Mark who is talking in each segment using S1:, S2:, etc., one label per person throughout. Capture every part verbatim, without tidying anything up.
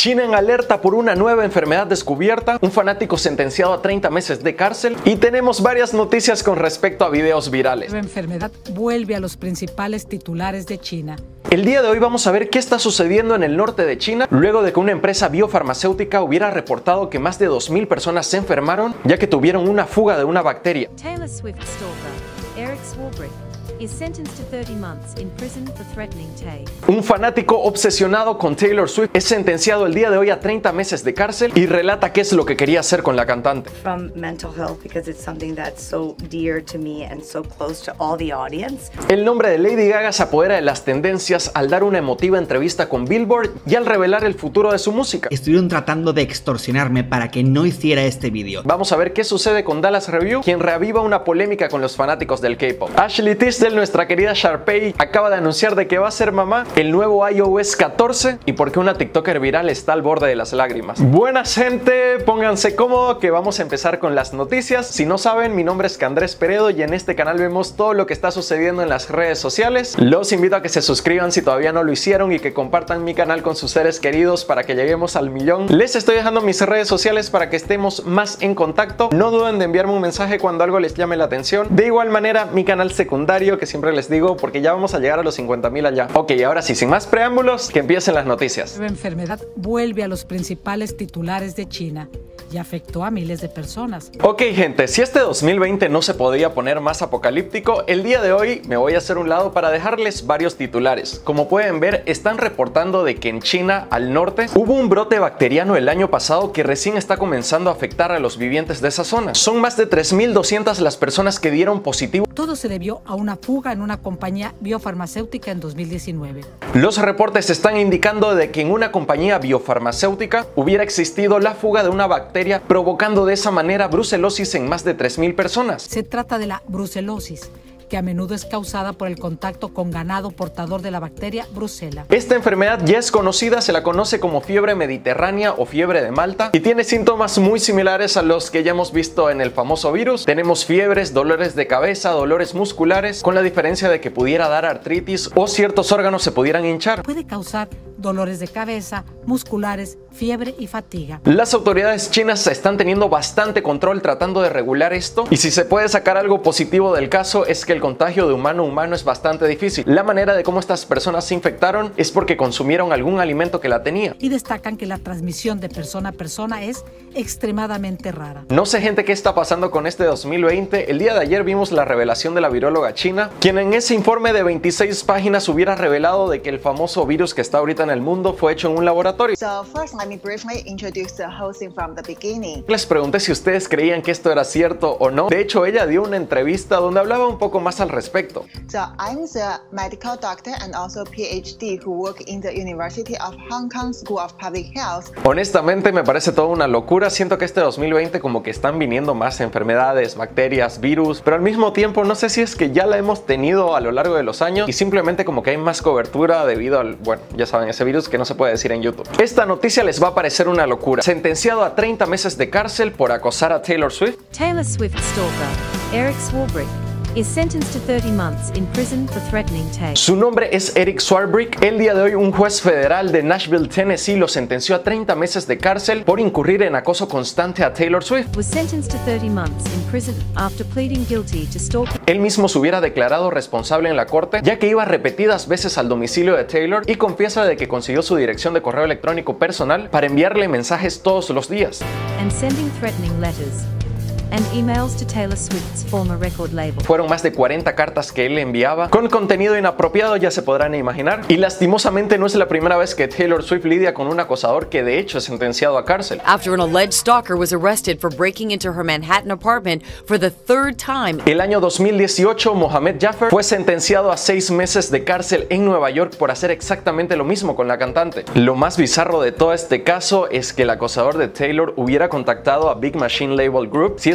S1: China en alerta por una nueva enfermedad descubierta, un fanático sentenciado a treinta meses de cárcel y tenemos varias noticias con respecto a videos virales.
S2: La enfermedad vuelve a los principales titulares de China.
S1: El día de hoy vamos a ver qué está sucediendo en el norte de China luego de que una empresa biofarmacéutica hubiera reportado que más de dos mil personas se enfermaron ya que tuvieron una fuga de una bacteria.
S3: Taylor Swift stalker Eric Swarbrick is sentenced to thirty months in prison for threatening Tay.
S1: Un fanático obsesionado con Taylor Swift es sentenciado el día de hoy a treinta meses de cárcel y relata qué es lo que quería hacer con la cantante.
S4: From mental health because it's something that's so dear to me and so close to all the audience.
S1: El nombre de Lady Gaga se apodera de las tendencias al dar una emotiva entrevista con Billboard y al revelar el futuro de su música.
S5: Estuvieron tratando de extorsionarme para que no hiciera este vídeo.
S1: Vamos a ver qué sucede con Dallas Review, quien reaviva una polémica con los fanáticos del K-pop. Ashley Tisdale, nuestra querida Sharpay, acaba de anunciar de que va a ser mamá, el nuevo i O S catorce y por qué una TikToker viral está al borde de las lágrimas. Buenas gente, pónganse cómodo que vamos a empezar con las noticias. Si no saben, mi nombre es Andrés Peredo y en este canal vemos todo lo que está sucediendo en las redes sociales. Los invito a que se suscriban si todavía no lo hicieron y que compartan mi canal con sus seres queridos para que lleguemos al millón. Les estoy dejando mis redes sociales para que estemos más en contacto. No duden de enviarme un mensaje cuando algo les llame la atención. De igual manera, mi canal secundario, que siempre les digo porque ya vamos a llegar a los cincuenta mil allá. Ok, ahora sí, sin más preámbulos, que empiecen las noticias.
S2: La enfermedad vuelve a los principales titulares de China y afectó a miles de personas.
S1: Ok gente, si este dos mil veinte no se podía poner más apocalíptico, el día de hoy me voy a hacer un lado para dejarles varios titulares. Como pueden ver, están reportando de que en China, al norte, hubo un brote bacteriano el año pasado que recién está comenzando a afectar a los vivientes de esa zona. Son más de tres mil doscientas las personas que dieron positivo.
S2: Todo se debió a una fuga en una compañía biofarmacéutica en dos mil diecinueve.
S1: Los reportes están indicando de que en una compañía biofarmacéutica hubiera existido la fuga de una bacteria provocando de esa manera brucelosis en más de tres mil personas.
S2: Se trata de la brucelosis, que a menudo es causada por el contacto con ganado portador de la bacteria Brucella.
S1: Esta enfermedad ya es conocida, se la conoce como fiebre mediterránea o fiebre de Malta y tiene síntomas muy similares a los que ya hemos visto en el famoso virus. Tenemos fiebres, dolores de cabeza, dolores musculares, con la diferencia de que pudiera dar artritis o ciertos órganos se pudieran hinchar.
S2: Puede causar dolores de cabeza, musculares, fiebre y fatiga.
S1: Las autoridades chinas están teniendo bastante control tratando de regular esto y si se puede sacar algo positivo del caso es que el contagio de humano a humano es bastante difícil. La manera de cómo estas personas se infectaron es porque consumieron algún alimento que la tenía.
S2: Y destacan que la transmisión de persona a persona es extremadamente rara.
S1: No sé gente qué está pasando con este dos mil veinte. El día de ayer vimos la revelación de la viróloga china, quien en ese informe de veintiséis páginas hubiera revelado de que el famoso virus que está ahorita en el mundo fue hecho en un laboratorio.
S6: So first, let me briefly introduce the whole thing from the beginning.
S1: Les pregunté si ustedes creían que esto era cierto o no. De hecho, ella dio una entrevista donde hablaba un poco más al respecto.
S6: So I'm the medical doctor and also PhD who work in the University of Hong Kong School of Public Health.
S1: Honestamente me parece toda una locura. Siento que este dos mil veinte como que están viniendo más enfermedades, bacterias, virus, pero al mismo tiempo no sé si es que ya la hemos tenido a lo largo de los años y simplemente como que hay más cobertura debido al, bueno, ya saben, ese virus que no se puede decir en YouTube. Esta noticia les va a parecer una locura. Sentenciado a treinta meses de cárcel por acosar a Taylor Swift.
S3: Taylor Swift stalker Eric Swarbrick is sentenced to thirty months in prison for threatening Tay.
S1: Su nombre es Eric Swarbrick. El día de hoy un juez federal de Nashville, Tennessee lo sentenció a treinta meses de cárcel por incurrir en acoso constante a Taylor Swift.
S3: Was sentenced to thirty months in prison after pleading guilty to stalking.
S1: Él mismo se hubiera declarado responsable en la corte, ya que iba repetidas veces al domicilio de Taylor y confiesa de que consiguió su dirección de correo electrónico personal para enviarle mensajes todos los días.
S3: And sending threatening letters and emails to Taylor Swift's former record label.
S1: Fueron más de cuarenta cartas que él le enviaba con contenido inapropiado, ya se podrán imaginar. Y lastimosamente no es la primera vez que Taylor Swift lidia con un acosador que de hecho es sentenciado a cárcel.
S7: After an alleged stalker was arrested for breaking into her Manhattan apartment for the third time.
S1: El año dos mil dieciocho, Mohamed Jaffer fue sentenciado a seis meses de cárcel en Nueva York por hacer exactamente lo mismo con la cantante. Lo más bizarro de todo este caso es que el acosador de Taylor hubiera contactado a Big Machine Label Group, si es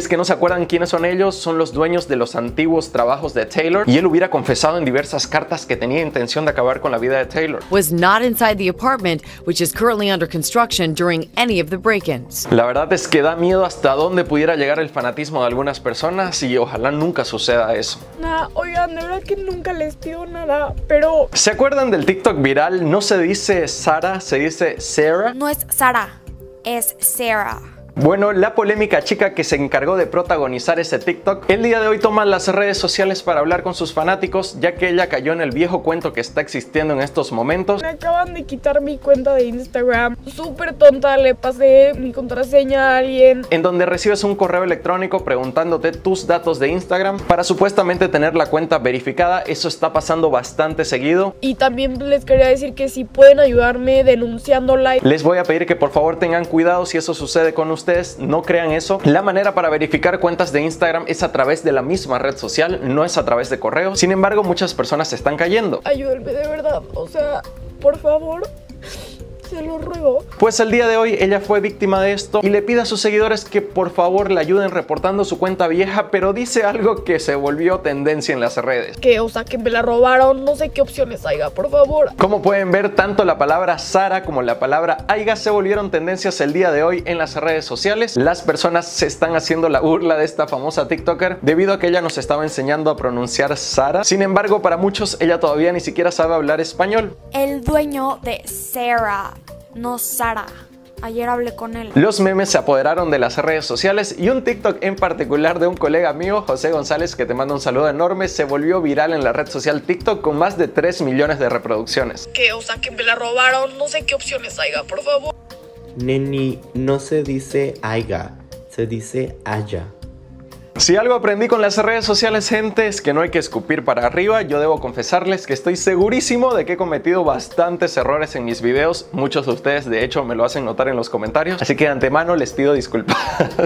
S1: es que no se acuerdan quiénes son ellos, son los dueños de los antiguos trabajos de Taylor, y él hubiera confesado en diversas cartas que tenía intención de acabar con la vida de Taylor.
S7: Was not inside the apartment, which is currently under construction, during any of the break-ins.
S1: La verdad es que da miedo hasta dónde pudiera llegar el fanatismo de algunas personas y ojalá nunca suceda eso.
S8: Nah, oigan, de verdad que nunca les pido nada, pero...
S1: ¿Se acuerdan del TikTok viral? No se dice Sara, se dice Sarah.
S9: No es Sara, es Sarah.
S1: Bueno, la polémica chica que se encargó de protagonizar ese TikTok, el día de hoy toma las redes sociales para hablar con sus fanáticos, ya que ella cayó en el viejo cuento que está existiendo en estos momentos.
S8: Me acaban de quitar mi cuenta de Instagram, súper tonta, le pasé mi contraseña a alguien.
S1: En donde recibes un correo electrónico preguntándote tus datos de Instagram para supuestamente tener la cuenta verificada. Eso está pasando bastante seguido.
S8: Y también les quería decir que si pueden ayudarme denunciándola.
S1: Les voy a pedir que por favor tengan cuidado si eso sucede con ustedes. Ustedes no crean eso. La manera para verificar cuentas de Instagram es a través de la misma red social, no es a través de correo. Sin embargo, muchas personas se están cayendo.
S8: Ayúdenme de verdad, o sea, por favor, se lo ruego.
S1: Pues el día de hoy ella fue víctima de esto y le pide a sus seguidores que por favor le ayuden reportando su cuenta vieja, pero dice algo que se volvió tendencia en las redes.
S8: Que, o sea, que me la robaron, no sé qué opciones haya, por favor.
S1: Como pueden ver, tanto la palabra Sara como la palabra Aiga se volvieron tendencias el día de hoy en las redes sociales. Las personas se están haciendo la burla de esta famosa TikToker debido a que ella nos estaba enseñando a pronunciar Sara. Sin embargo, para muchos ella todavía ni siquiera sabe hablar español.
S9: El dueño de Sarah, no Sara. Ayer hablé con él.
S1: Los memes se apoderaron de las redes sociales y un TikTok en particular de un colega mío, José González, que te manda un saludo enorme, se volvió viral en la red social TikTok con más de tres millones de reproducciones.
S8: Que, o sea, que me la robaron, no sé qué opciones haya, por favor.
S10: Neni, no se dice Aiga, se dice Aya.
S1: Si algo aprendí con las redes sociales, gente, es que no hay que escupir para arriba. Yo debo confesarles que estoy segurísimo de que he cometido bastantes errores en mis videos. Muchos de ustedes, de hecho, me lo hacen notar en los comentarios. Así que de antemano les pido disculpas.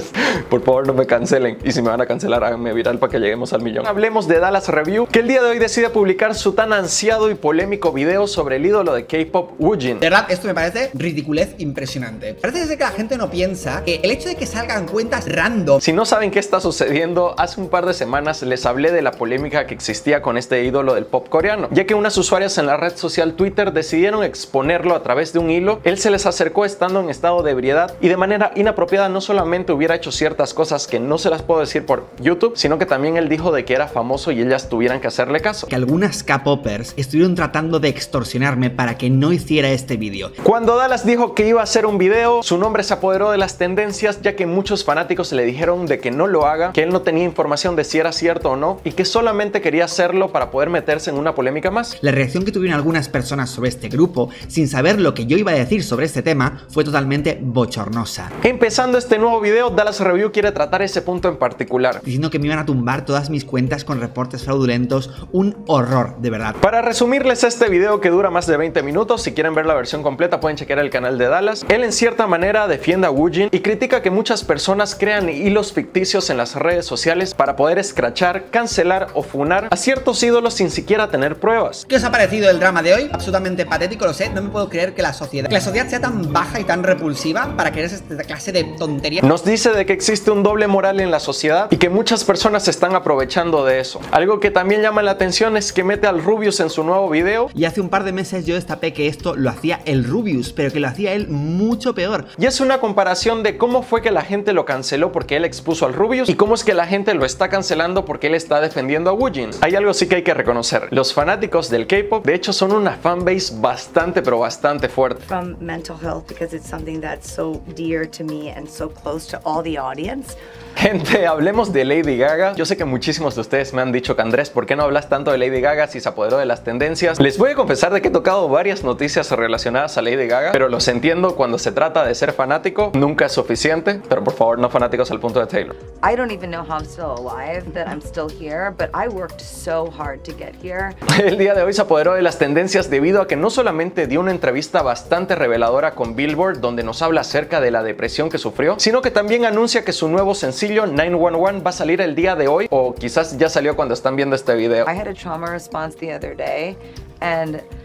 S1: Por favor, no me cancelen. Y si me van a cancelar, háganme viral para que lleguemos al millón. Hablemos de Dallas Review, que el día de hoy decide publicar su tan ansiado y polémico video sobre el ídolo de K-pop, Woojin.
S5: De verdad, esto me parece ridiculez impresionante. Parece ser que la gente no piensa que el hecho de que salgan cuentas random...
S1: Si no saben qué está sucediendo, hace un par de semanas les hablé de la polémica que existía con este ídolo del pop coreano, ya que unas usuarias en la red social Twitter decidieron exponerlo a través de un hilo. Él se les acercó estando en estado de ebriedad y de manera inapropiada. No solamente hubiera hecho ciertas cosas que no se las puedo decir por YouTube, sino que también él dijo de que era famoso y ellas tuvieran que hacerle caso.
S5: Que algunas K-popers estuvieron tratando de extorsionarme para que no hiciera este vídeo.
S1: Cuando Dallas dijo que iba a hacer un video, su nombre se apoderó de las tendencias, ya que muchos fanáticos le dijeron de que no lo haga, que él no tenía información de si era cierto o no y que solamente quería hacerlo para poder meterse en una polémica más.
S5: La reacción que tuvieron algunas personas sobre este grupo, sin saber lo que yo iba a decir sobre este tema, fue totalmente bochornosa.
S1: Empezando este nuevo video, Dallas Review quiere tratar ese punto en particular,
S5: diciendo que me iban a tumbar todas mis cuentas con reportes fraudulentos. Un horror, de verdad.
S1: Para resumirles este video, que dura más de veinte minutos, si quieren ver la versión completa pueden chequear el canal de Dallas. Él en cierta manera defiende a Woojin y critica que muchas personas crean hilos ficticios en las redes sociales para poder escrachar, cancelar o funar a ciertos ídolos sin siquiera tener pruebas.
S5: ¿Qué os ha parecido el drama de hoy? Absolutamente patético, lo sé. No me puedo creer que la sociedad, que la sociedad sea tan baja y tan repulsiva para querer esta clase de tonterías.
S1: Nos dice de que existe un doble moral en la sociedad y que muchas personas se están aprovechando de eso. Algo que también llama la atención es que mete al Rubius en su nuevo video.
S5: Y hace un par de meses yo destapé que esto lo hacía el Rubius, pero que lo hacía él mucho peor.
S1: Y es una comparación de cómo fue que la gente lo canceló porque él expuso al Rubius y cómo es que la gente lo está cancelando porque él está defendiendo a Woojin. Hay algo sí que hay que reconocer. Los fanáticos del K-pop de hecho son una fanbase bastante pero bastante fuerte.
S4: From mental health, because it's something that's so dear to me and so close to all the audience.
S1: Gente, hablemos de Lady Gaga. Yo sé que muchísimos de ustedes me han dicho que Andrés, ¿por qué no hablas tanto de Lady Gaga si se apoderó de las tendencias? Les voy a confesar de que he tocado varias noticias relacionadas a Lady Gaga, pero los entiendo. Cuando se trata de ser fanático, nunca es suficiente. Pero por favor, no fanáticos al punto de Taylor.
S11: I don't even know how I'm still alive, that I'm still here, but I worked so hard to get here.
S1: El día de hoy se apoderó de las tendencias debido a que no solamente dio una entrevista bastante reveladora con Billboard, donde nos habla acerca de la depresión que sufrió, sino que también anuncia que su nuevo sencillo nueve uno uno va a salir el día de hoy, o quizás ya salió cuando están viendo este video.
S11: I had a trauma response the other day, and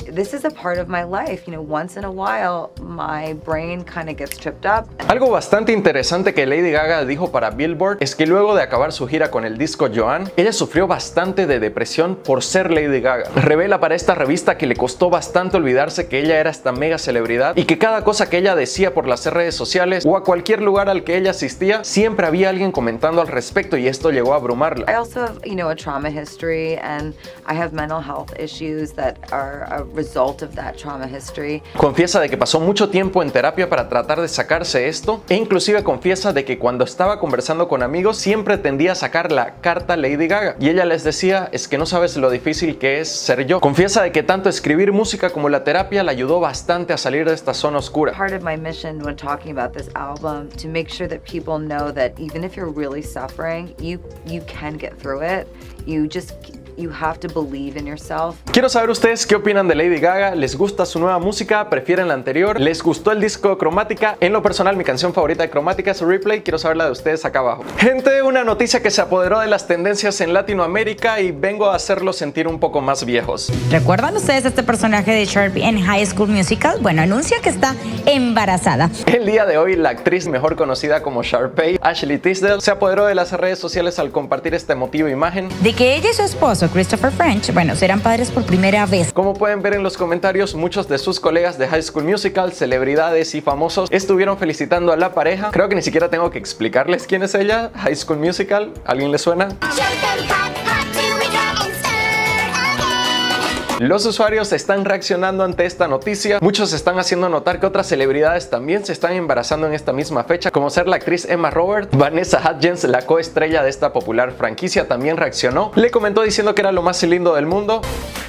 S11: this is a part of my life. You know, once in a while, my brain kind of gets tripped up.
S1: Algo bastante interesante que Lady Gaga dijo para Billboard es que luego de acabar su gira con el disco Joanne, ella sufrió bastante de depresión por ser Lady Gaga. Revela para esta revista que le costó bastante olvidarse que ella era esta mega celebridad y que cada cosa que ella decía por las redes sociales o a cualquier lugar al que ella asistía, siempre había alguien comentando al respecto y esto llegó a abrumarla.
S11: I also have, you know, a trauma history and I have mental health issues that are a result of that trauma history.
S1: Confiesa de que pasó mucho tiempo en terapia para tratar de sacarse esto e inclusive confiesa de que cuando estaba conversando con amigos siempre tendía a sacar la carta Lady Gaga y ella les decía, es que no sabes lo difícil que es ser yo. Confiesa de que tanto escribir música como la terapia le ayudó bastante a salir de esta zona oscura.
S11: Part of my mission when talking about this album to make sure that people know that even if you're really suffering, you you can get through it. You just You have to believe in yourself.
S1: Quiero saber ustedes qué opinan de Lady Gaga. ¿Les gusta su nueva música? ¿Prefieren la anterior? ¿Les gustó el disco Cromática? En lo personal, mi canción favorita de Cromática es Replay. Quiero saber la de ustedes acá abajo. Gente, una noticia que se apoderó de las tendencias en Latinoamérica y vengo a hacerlos sentir un poco más viejos.
S12: ¿Recuerdan ustedes este personaje de Sharpay en High School Musical? Bueno, anuncia que está embarazada.
S1: El día de hoy, la actriz mejor conocida como Sharpay, Ashley Tisdale, se apoderó de las redes sociales al compartir esta emotiva imagen
S12: de que ella y su esposo Christopher French, bueno, serán padres por primera vez.
S1: Como pueden ver en los comentarios, muchos de sus colegas de High School Musical, celebridades y famosos estuvieron felicitando a la pareja. Creo que ni siquiera tengo que explicarles quién es ella. High School Musical, ¿alguien le suena? Los usuarios están reaccionando ante esta noticia. Muchos están haciendo notar que otras celebridades también se están embarazando en esta misma fecha, como ser la actriz Emma Roberts. Vanessa Hudgens, la coestrella de esta popular franquicia, también reaccionó. Le comentó diciendo que era lo más lindo del mundo.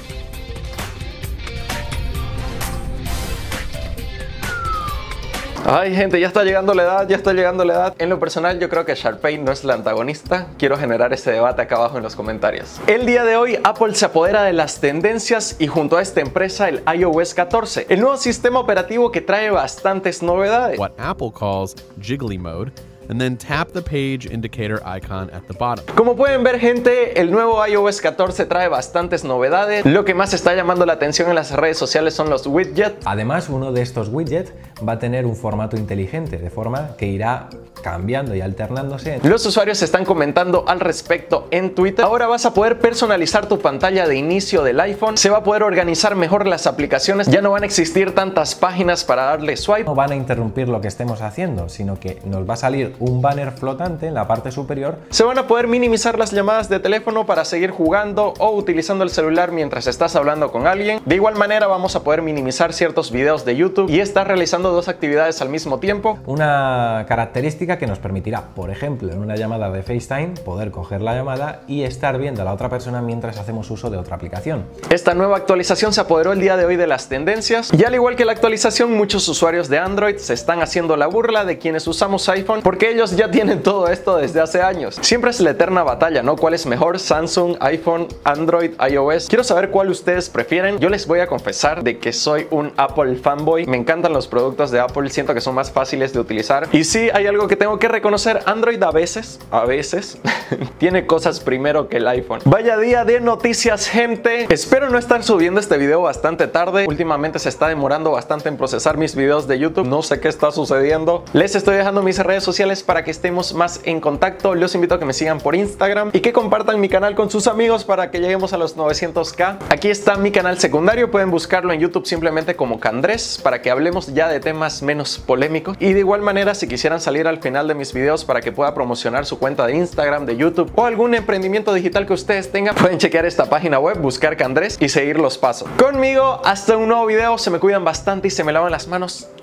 S1: Ay, gente, ya está llegando la edad, ya está llegando la edad. En lo personal, yo creo que Sharpay no es la antagonista. Quiero generar ese debate acá abajo en los comentarios. El día de hoy, Apple se apodera de las tendencias y junto a esta empresa, el i O S catorce, el nuevo sistema operativo que trae bastantes novedades.
S13: What Apple calls Jiggly Mode. And then tap the page indicator icon at the bottom.
S1: Como pueden ver, gente, el nuevo i O S catorce trae bastantes novedades. Lo que más está llamando la atención en las redes sociales son los widgets.
S14: Además, uno de estos widgets va a tener un formato inteligente, de forma que irá cambiando y alternándose.
S1: Los usuarios están comentando al respecto en Twitter. Ahora vas a poder personalizar tu pantalla de inicio del iPhone. Se va a poder organizar mejor las aplicaciones. Ya no van a existir tantas páginas para darle swipe.
S14: No van a interrumpir lo que estemos haciendo, sino que nos va a salir un banner flotante en la parte superior.
S1: Se van a poder minimizar las llamadas de teléfono para seguir jugando o utilizando el celular mientras estás hablando con alguien. De igual manera vamos a poder minimizar ciertos videos de YouTube y estar realizando dos actividades al mismo tiempo.
S14: Una característica que nos permitirá, por ejemplo, en una llamada de FaceTime, poder coger la llamada y estar viendo a la otra persona mientras hacemos uso de otra aplicación.
S1: Esta nueva actualización se apoderó el día de hoy de las tendencias y al igual que la actualización, muchos usuarios de Android se están haciendo la burla de quienes usamos iPhone porque ellos ya tienen todo esto desde hace años. Siempre es la eterna batalla, ¿no? ¿Cuál es mejor? Samsung, iPhone, Android, iOS. Quiero saber cuál ustedes prefieren. Yo les voy a confesar de que soy un Apple fanboy. Me encantan los productos de Apple, siento que son más fáciles de utilizar. Y sí, hay algo que tengo que reconocer. Android a veces, a veces, tiene cosas primero que el iPhone. Vaya día de noticias, gente. Espero no estar subiendo este video bastante tarde. Últimamente se está demorando bastante en procesar mis videos de YouTube. No sé qué está sucediendo. Les estoy dejando mis redes sociales para que estemos más en contacto. Los invito a que me sigan por Instagram y que compartan mi canal con sus amigos para que lleguemos a los novecientos K. Aquí está mi canal secundario. Pueden buscarlo en YouTube simplemente como Candrés para que hablemos ya de temas menos polémicos. Y de igual manera, si quisieran salir al final de mis videos para que pueda promocionar su cuenta de Instagram, de YouTube o algún emprendimiento digital que ustedes tengan, pueden chequear esta página web, buscar Candrés y seguir los pasos. Conmigo, hasta un nuevo video. Se me cuidan bastante y se me lavan las manos.